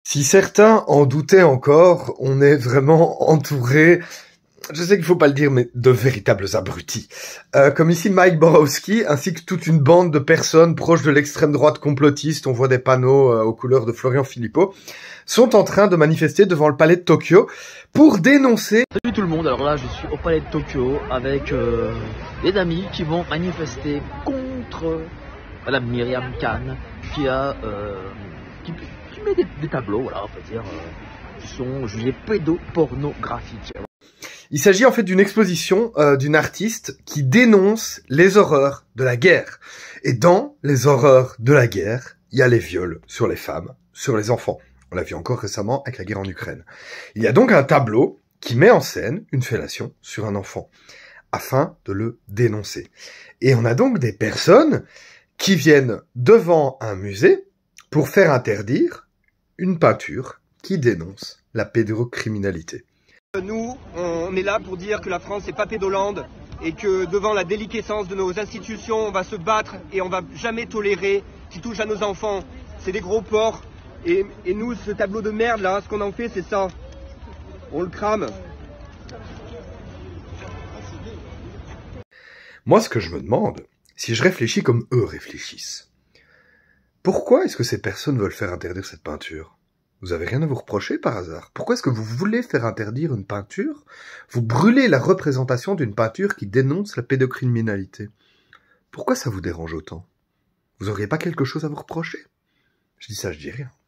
Si certains en doutaient encore, on est vraiment entouré, je sais qu'il faut pas le dire, mais de véritables abrutis. Comme ici Mike Borowski, ainsi que toute une bande de personnes proches de l'extrême droite complotiste, on voit des panneaux aux couleurs de Florian Philippot, sont en train de manifester devant le palais de Tokyo pour dénoncer... Salut tout le monde, alors là je suis au palais de Tokyo avec des amis qui vont manifester contre Madame Myriam Khan qui a... qui met des tableaux, voilà, on peut dire, qui sont jugés pédopornographiques. Il s'agit en fait d'une exposition d'une artiste qui dénonce les horreurs de la guerre. Et dans les horreurs de la guerre, il y a les viols sur les femmes, sur les enfants. On l'a vu encore récemment avec la guerre en Ukraine. Il y a donc un tableau qui met en scène une fellation sur un enfant, afin de le dénoncer. Et on a donc des personnes qui viennent devant un musée pour faire interdire une peinture qui dénonce la pédocriminalité. Nous, on est là pour dire que la France n'est pas pédolande et que devant la déliquescence de nos institutions, on va se battre et on va jamais tolérer qui touche à nos enfants. C'est des gros porcs. Et nous, ce tableau de merde là, ce qu'on en fait, c'est ça. On le crame. Moi, ce que je me demande, si je réfléchis comme eux réfléchissent, pourquoi est-ce que ces personnes veulent faire interdire cette peinture? Vous avez rien à vous reprocher par hasard? Pourquoi est-ce que vous voulez faire interdire une peinture? Vous brûlez la représentation d'une peinture qui dénonce la pédocriminalité. Pourquoi ça vous dérange autant? Vous auriez pas quelque chose à vous reprocher? Je dis ça, je dis rien.